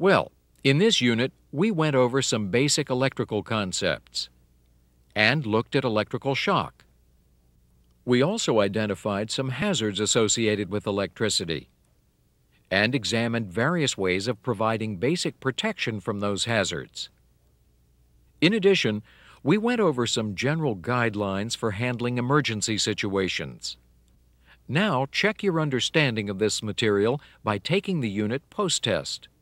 Well, in this unit, we went over some basic electrical concepts and looked at electrical shock. We also identified some hazards associated with electricity and examined various ways of providing basic protection from those hazards. In addition, we went over some general guidelines for handling emergency situations. Now, check your understanding of this material by taking the unit post-test.